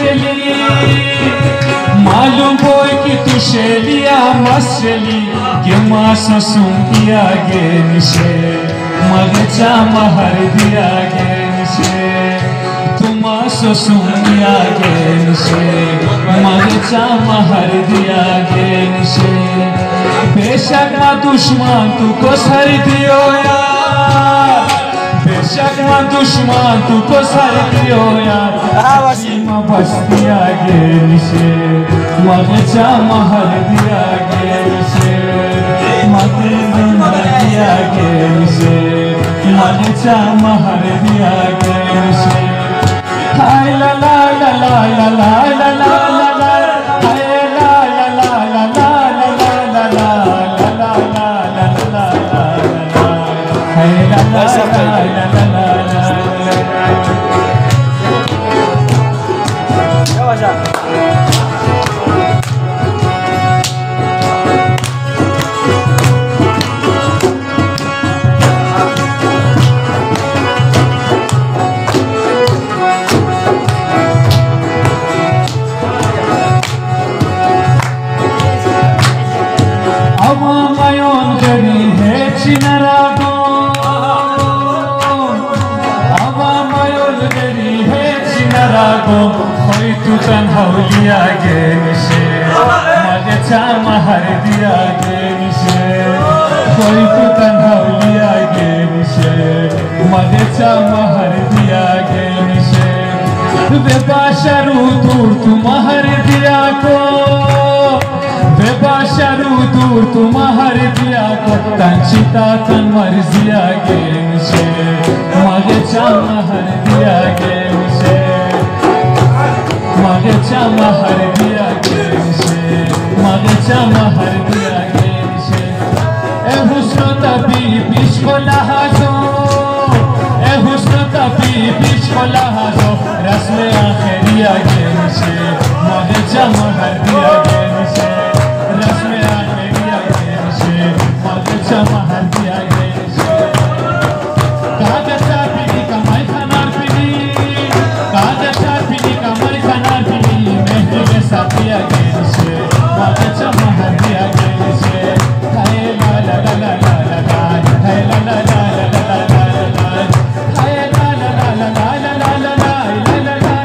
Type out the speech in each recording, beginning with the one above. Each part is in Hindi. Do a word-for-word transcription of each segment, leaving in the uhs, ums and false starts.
शेली मालूम बोय कि तू शेलिया मस शेली के मासो सुनिया गे निशे मगचा महर दिया गे निशे तू मासो सुनिया गे निशे मगचा महर दिया गे निशे बेशक ना दुश्मन तू को सर दियो यार बेशक ना दुश्मन तू को सर दियो यार सीमा बस दिया गे निशे मगचा महर दिया गे निशे मगचा दिया गे निशे मगचा महर दिया गे निशे हाय ला ला ला ला ला ला ला ला हाय ला ला ला ला ला ला ला ला ला ला हाय ला ला ला ला तन्हौलिया गे निशे मगचा महर दिया गे निशे कोई तू तन्हौलिया गे निशे मगचा महर दिया गे निशे बेबाशरू दूर तू महर दिया को बेबाशरू दूर तू महर दिया को कंचिता तन मर्जिया गे निशे मगचा महर दिया गे निशे मगचा महर दिया गे निशे मगचा महर दिया गे निशे ए हुस्न तबी बीच को लहाजो ए हुस्न तबी बीच को लहाजो रस्म आखिरिया गे निशे मगचा महर दिया गे निशे रस्म आखिरिया गे निशे मगचा महर दिया गे निशे कागचा पीनी कमाई खानार पीनी कागचा पीनी कमाई खानार पीनी मेहंदी के साथ दिया गे निशे मगचा महर दिया गे निशे हाय ला ला ला ला ला ला हाय ला ला ला ला ला ला ला हाय ला ला ला ला ला ला ला ला ला ला ला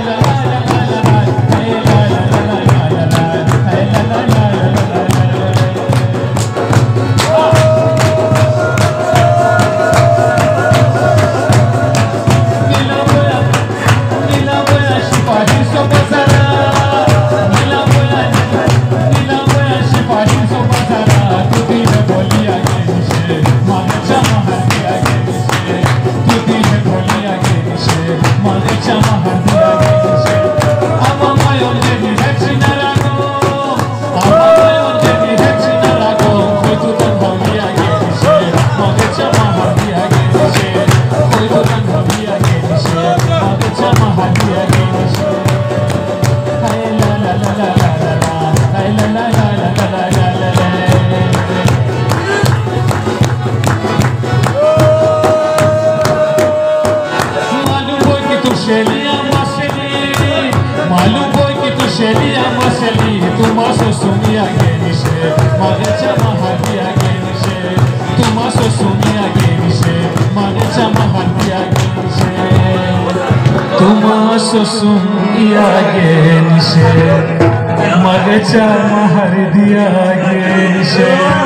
सुनिया गे निशे मगचा महर दिया गे निशे